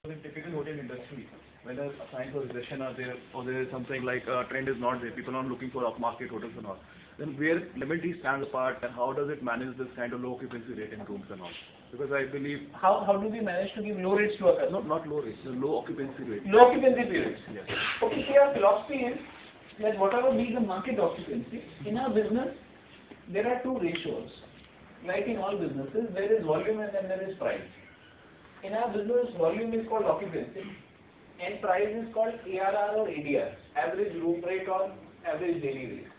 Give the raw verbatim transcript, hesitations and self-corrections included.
In typical hotel industry, when a signs of recession are there, or there is something like a trend is not there, people are not looking for upmarket hotels and all, then where Lemon Tree stands apart, and how does it manage this kind of low occupancy rate in rooms and all? Because I believe How how do we manage to give low rates to our customers? not not low rates, the low occupancy rate. Low occupancy periods. Yes. Okay, so our philosophy is that whatever be the market occupancy, in our business, there are two ratios. Like in all businesses, there is volume and then there is price. In our business, volume is called occupancy and price is called A R R or A D R, average room rate or average daily rate.